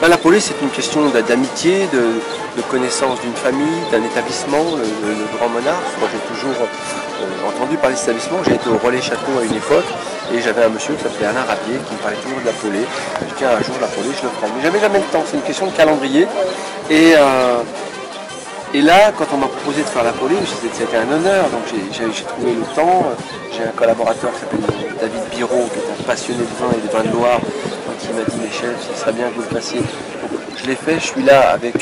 La Polé, c'est une question d'amitié, de connaissance d'une famille, d'un établissement, le Grand Monarque. Moi, j'ai toujours entendu parler de cet établissement. J'ai été au Relais Château à une époque et j'avais un monsieur qui s'appelait Alain Rabier qui me parlait toujours de la Polé. Je dis, tiens, un jour, la Polé, je le ferai. Mais j'avais jamais le temps. C'est une question de calendrier. Et là, quand on m'a proposé de faire la Polé, c'était un honneur. Donc, j'ai trouvé le temps. J'ai un collaborateur qui s'appelle David Biro, qui est un passionné de vin et de vin de Loire, qui m'a dit, Michel, ce serait bien que vous le fassiez. Donc, je l'ai fait, je suis là avec...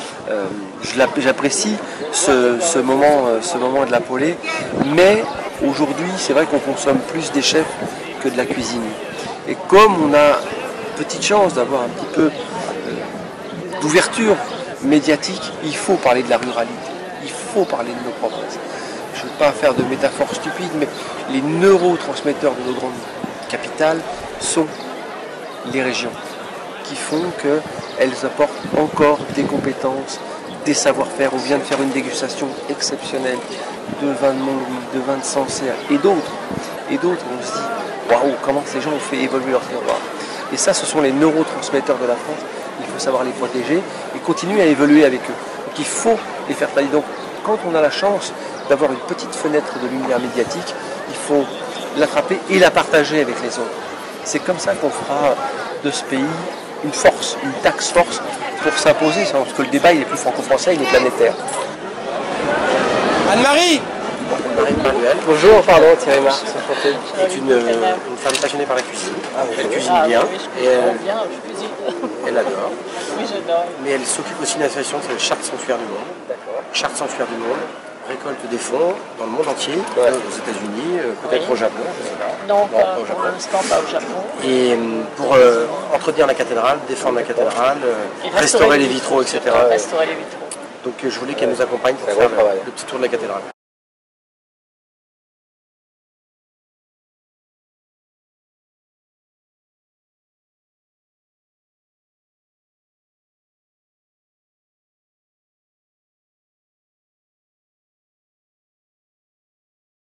j'apprécie ce moment de la Polé, mais aujourd'hui, c'est vrai qu'on consomme plus des chefs que de la cuisine. Et comme on a petite chance d'avoir un petit peu d'ouverture médiatique, il faut parler de la ruralité, il faut parler de nos provinces. Je ne veux pas faire de métaphores stupides, mais les neurotransmetteurs de nos grandes capitales sont les régions, qui font qu'elles apportent encore des compétences, des savoir-faire. On vient de faire une dégustation exceptionnelle de vin de Montlouis, de vin de Sancerre et d'autres. Et d'autres, on se dit, waouh, comment ces gens ont fait évoluer leur terroir. Et ça, ce sont les neurotransmetteurs de la France. Il faut savoir les protéger et continuer à évoluer avec eux. Donc il faut les faire travailler. Donc quand on a la chance d'avoir une petite fenêtre de lumière médiatique, il faut l'attraper et la partager avec les autres. C'est comme ça qu'on fera de ce pays une force, une taxe force pour s'imposer, parce que le débat il est plus franco-français, il est planétaire. Anne-Marie Manuel. Bonjour, pardon, Thierry Marx. C'est une femme passionnée par la cuisine. Elle cuisine bien. Et elle adore. Oui, j'adore. Mais elle s'occupe aussi d'une association qui s'appelle Charte Sanctuaire du Monde. Charte Sanctuaire du Monde récolte des fonds dans le monde entier, aux États-Unis, peut-être au Japon, je sais pas. Non, pour l'instant pas au Japon. Et pour entretenir la cathédrale, défendre la cathédrale, restaurer les vitraux, etc. Restaurer les vitraux. Donc je voulais qu'elle nous accompagne pour faire le petit tour de la cathédrale.